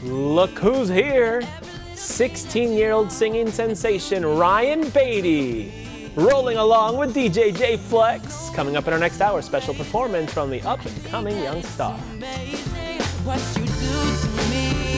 Look who's here. 16-year-old singing sensation Ryan Beatty. Rolling along with DJ J Flex. Coming up in our next hour, special performance from the up-and-coming young star. What you do to me.